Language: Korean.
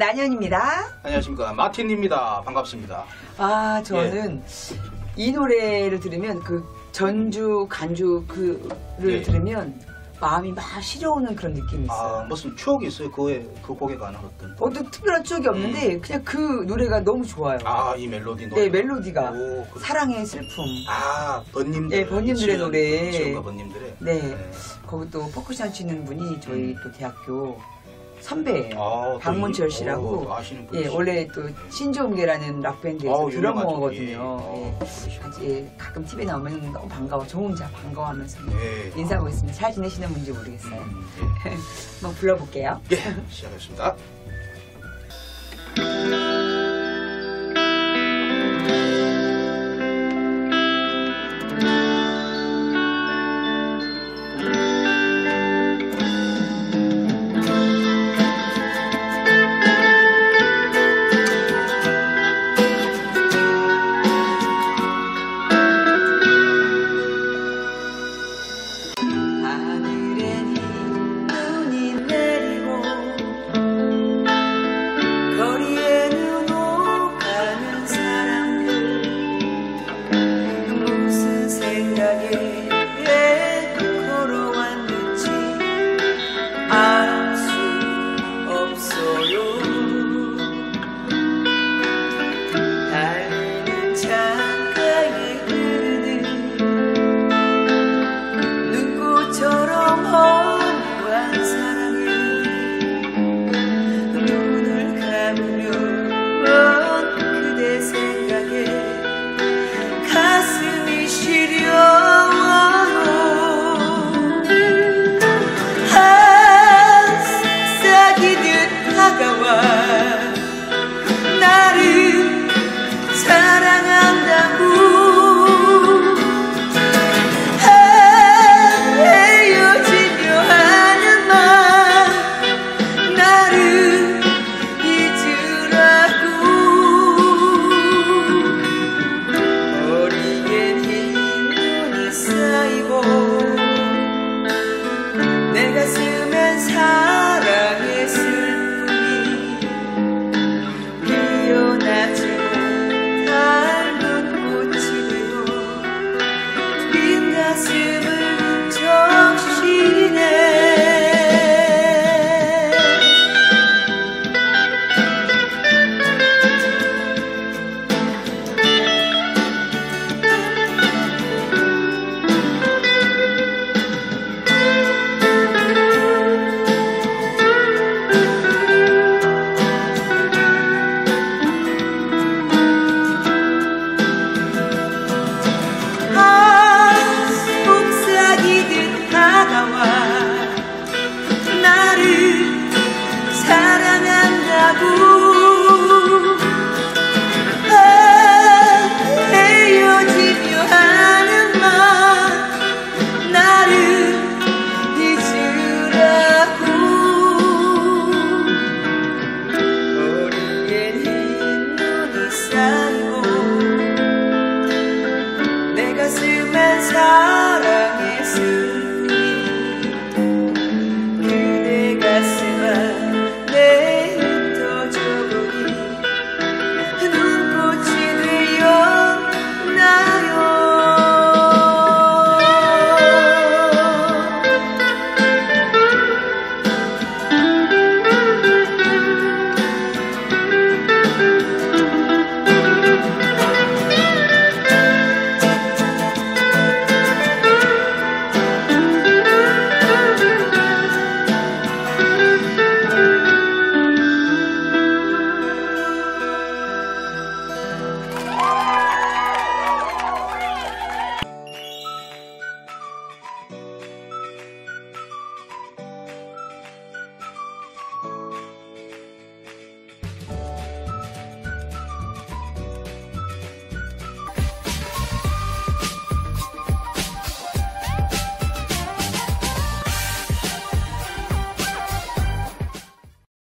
안현입니다. 안녕하십니까. 마틴입니다. 반갑습니다. 아, 저는 이 노래를 들으면 그 전주, 간주 그를 들으면 마음이 막 시려오는 그런 느낌이 있어요. 아, 무슨 추억이 있어요? 그 곡에 관한 어떤 특별한 추억이 없는데 그냥 그 노래가 너무 좋아요. 아, 이 멜로디 노래. 네, 멜로디가. 오, 사랑의 슬픔. 아, 번님들. 네, 번님들의 노래. 지금과 번님들의. 네. 거기 또 퍼쿠션 치는 분이 저희 또 대학교 선배예요. 아, 박문철 씨라고. 아시는 분. 예, 원래 또 신조음계라는 락밴드에서 드러머거든요. 예. 같이 가끔 TV에 나오면 너무 반가워. 저 혼자 반가워하면서 예. 인사하고 있습니다. 잘 지내시는 분인지 모르겠어요. 예. 한번 불러볼게요. 예, 시작하겠습니다.